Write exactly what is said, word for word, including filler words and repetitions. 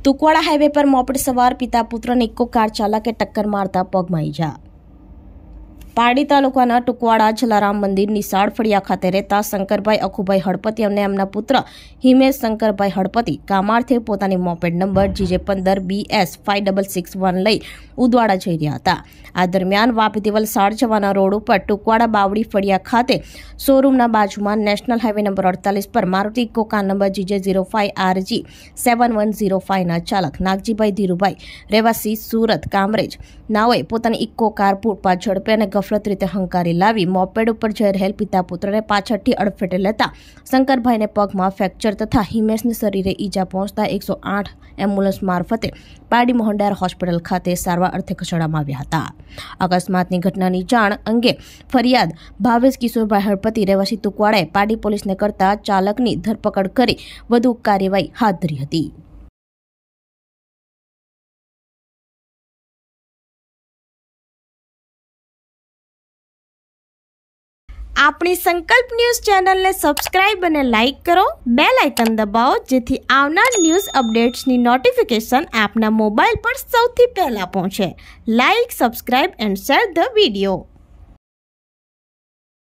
તુકવાડા highway પર moped સવાર પિતા પુત્રને ઇકો કાર ચાલકે ટક્કર મારતા પગમાં ઈજા। પારડી તાલુકાના ટુકવાડા જલારામ મંદિર નિશાળ ફળિયા ખાતે રહેતા શંકરભાઈ અખુભાઈ હળપતિ અને એમના પુત્ર હિમેશ શંકરભાઈ હળપતિ કામારથી પોતાની મોપેડ નંબર જીજે પંદર B S five double six one લઈ ઉદવાડા જઈ રહ્યા હતા। આ દરમિયાન વાપી વલસાડ જવાના રોડ ઉપર ટુકવાડા બાવડી ફળિયા ખાતે શોરૂમના બાજુમાં નેશનલ હાઈવે નંબર અડતાલીસ પર Maruti Eco car number GJ zero five R G seven one zero ફાઈવના ચાલક નાગજીભાઈ ધીરુભાઈ રહેવાસી સુરત કામરેજ નાઓએ પોતાની ઇકો કાર પૂરપાટ ઝડપે અને ગફલત રીતે હંકારી લાવી મોપેડ ઉપર જઈ રહેલ પિતા પુત્રને પાછળથી અડફેટે લેતા શંકરભાઈને પગમાં ફ્રેક્ચર તથા હિમેશને શરીરે ઈજા પહોંચતા એકસો આઠ એમ્બ્યુલન્સ મારફતે પારડી મોહનડાયર હોસ્પિટલ ખાતે સારવાર અર્થે ખસેડવામાં આવ્યા હતા। અકસ્માતની ઘટનાની જાણ અંગે ફરિયાદ ભાવેશ કિશોરભાઈ હળપતિ રહેવાસી તુકવાડાએ પારડી પોલીસને કરતા ચાલકની ધરપકડ કરી વધુ કાર્યવાહી હાથ ધરી હતી। આપણી સંકલ્પ ન્યૂઝ ચેનલને સબસ્ક્રાઇબ અને લાઇક કરો, બેલ આઇકન દબાવો જેથી આવનાર ન્યૂઝ અપડેટ્સની નોટિફિકેશન આપના મોબાઈલ પર સૌથી પહેલા પહોંચે। Like, subscribe and share the video.